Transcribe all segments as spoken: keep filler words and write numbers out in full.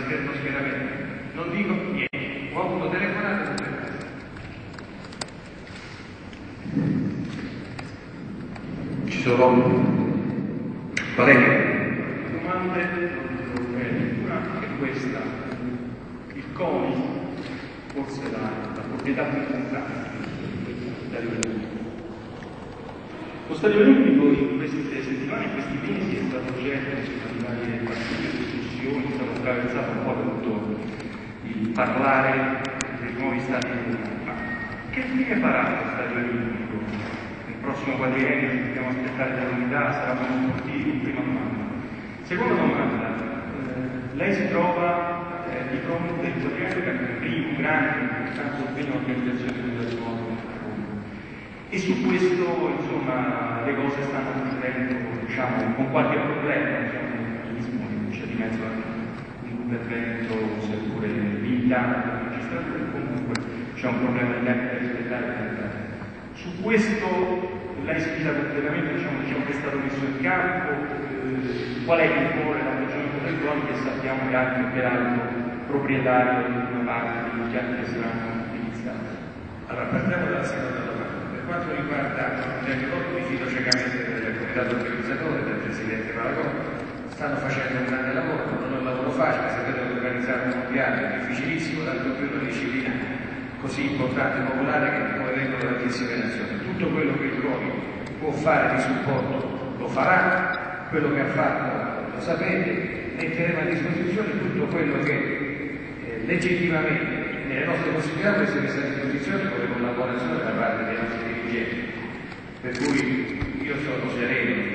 lo schieramento, non dico niente, ho avuto telefonate tutte le cose. Ci sono colleghi? Domande? Una è questa: il CONI, forse la, la proprietà più importante dello Stadio Olimpico. Lo Stadio Olimpico in queste settimane, in questi mesi, è stato oggetto di varie partite, discussioni, è stato attraversato un po' da tutto il parlare dei nuovi stadi olimpici. Ma che fine farà lo Stadio Olimpico? Nel prossimo quadriennio ci dobbiamo aspettare delle novità, sarà uno sportivo? Prima domanda. Seconda domanda, eh, lei si trova eh, di fronte al quadriennio che è il primo grande, importante impegno all'organizzazione della nuova. E su questo, insomma, le cose stanno procedendo, diciamo, con qualche problema, diciamo, c'è di mezzo anche un intervento, seppure limitato della magistratura, comunque c'è un problema di tempo da rispettare. Su questo lei sfida completamente, diciamo, diciamo che è stato messo in campo, eh, qual è il cuore della regione Pontecchio, che sappiamo che anche peraltro proprietario di una parte degli impianti che saranno utilizzati. Allora, partiamo dalla seconda domanda. Per quanto riguarda il loro, mi fido ciecamente del comitato organizzatore, del presidente Malagone, stanno facendo un grande lavoro, non è un lavoro facile, sapete che organizzare un mondiale è difficilissimo, tanto più una disciplina così importante e popolare che come vengono tantissime nazioni. Tutto quello che il CONI può fare di supporto lo farà, quello che ha fatto lo sapete, metteremo a disposizione tutto quello che eh, legittimamente nelle nostre possibilità può essere messa a disposizione con le collaborazioni da parte dei nostri dirigenti. Per cui io sono sereno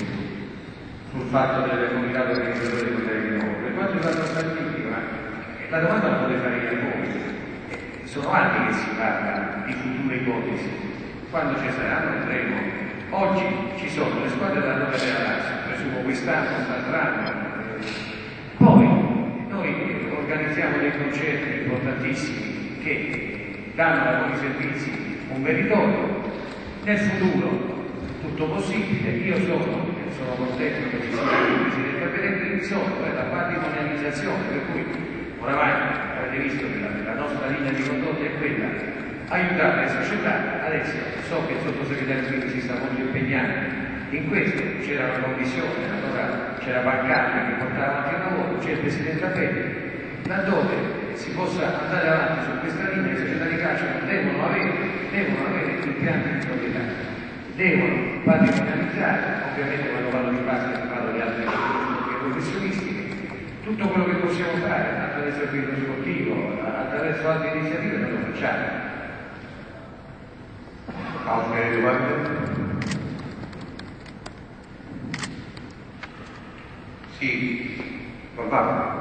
sul fatto del comitato organizzatore dei colleghi di lavoro. Per quanto riguarda lo Stadio Olimpico, la domanda la potete fare a voi. Sono anni che si parla di future ipotesi. Quando ci saranno vedremo. Oggi ci sono le squadre da nove della Lazio, presumo quest'anno andranno. Poi noi organizziamo dei concerti importantissimi che danno ai nuovi servizi un meritorio. Nel futuro tutto possibile. Io sono, sono contento che ci sia il Presidente Pellegrini, sono per la patrimonializzazione, per cui oramai avete visto che la, la nostra linea di condotta è quella, aiutare le società. Adesso so che il sottosegretario Quindi si sta molto impegnando in questo, c'era una commissione, allora c'era Bancardi che portava avanti il lavoro, c'è il Presidente Appelli, laddove si possa andare avanti su questa linea. Le società di calcio devono avere, devono avere impianti di proprietà, devono patrimonializzare, ovviamente quando parlo di basket parlo di altre professionistiche. Tutto quello che possiamo fare attraverso il servizio sportivo, attraverso altre iniziative, noi lo facciamo. Altre domande? Sì, papà.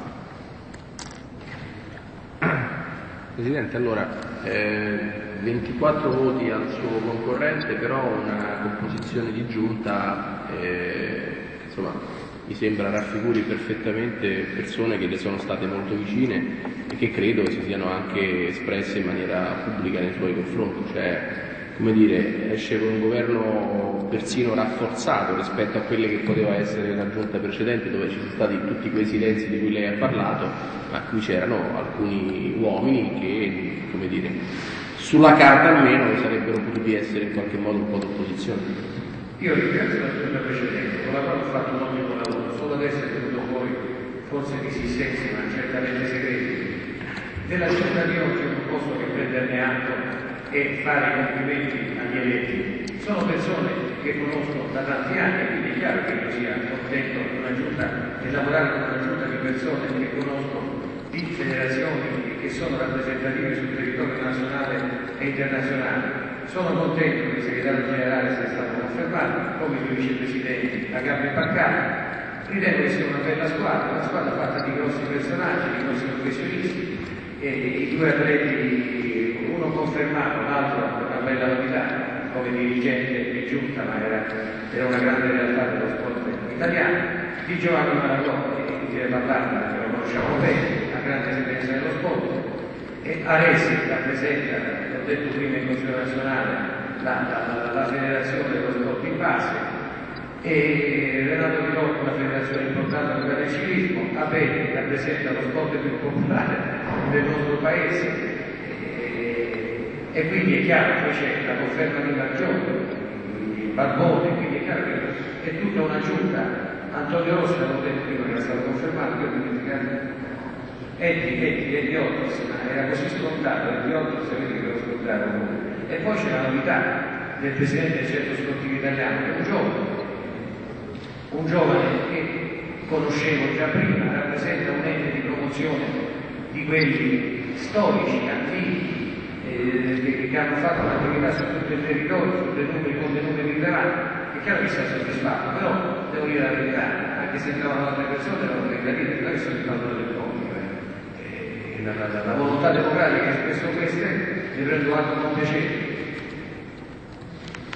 Presidente, allora, eh, ventiquattro voti al suo concorrente, però una composizione di giunta, eh, insomma, mi sembra raffiguri perfettamente persone che le sono state molto vicine e che credo si siano anche espresse in maniera pubblica nei suoi confronti, cioè, come dire, esce con un governo persino rafforzato rispetto a quelle che poteva essere la giunta precedente, dove ci sono stati tutti quei silenzi di cui lei ha parlato, ma qui c'erano alcuni uomini che, come dire, sulla carta almeno sarebbero potuti essere in qualche modo un po' d'opposizione. Io ringrazio la giunta precedente, con la quale ho fatto un ottimo lavoro, solo adesso è venuto poi, forse disistenti, ma certamente segreti. Della giunta di oggi non posso che prenderne atto e fare i complimenti agli eletti. Sono persone che conosco da tanti anni, quindi è chiaro che io sia contento di una giunta e lavorare con una giunta di persone che conosco di federazioni che sono rappresentative sul territorio nazionale e internazionale. Sono contento che il segretario generale sia stato confermato, come i due vicepresidenti, la gambe paccata. Ritengo che sia una bella squadra, una squadra fatta di grossi personaggi, di grossi professionisti, e i due atleti, uno confermato, l'altro una bella novità come dirigente di giunta, ma era, era una grande realtà dello sport italiano, di Giovanni Malagone, che inutile parlarne perché lo conosciamo bene, una grande esperienza nello sport, e Aresi rappresenta, l'ho detto prima in Consiglio nazionale, la, la, la, la federazione dello sport in base, E Renato Di Rocco, una federazione importante per il ciclismo, Abel rappresenta lo sport più popolare del nostro paese, e, e quindi è chiaro che c'è la conferma di Marchione, il Barbone, quindi è chiaro che è tutta una giunta. Antonio Rossi, l'avevo detto prima che era stato confermato, io dimenticare Eddie, Eddie, Eddie Otis, ma era così scontato, Eddie Otis, sapete che lo scontato. E poi c'è la novità del presidente del Centro Sportivo Italiano, che è un giovane, un giovane che conoscevo già prima, rappresenta un ente di promozione di quelli storici, antichi, eh, che hanno fatto un'attività su tutto il territorio, su dei numeri, con dei numeri rilevanti. È chiaro che sia soddisfatto, però devo dire la verità, anche se entravano altre persone, non vorrei da dire, non è soddisfatto del compito. Eh. La, la, la volontà democratica è spesso queste, ne prendo atto con piacere.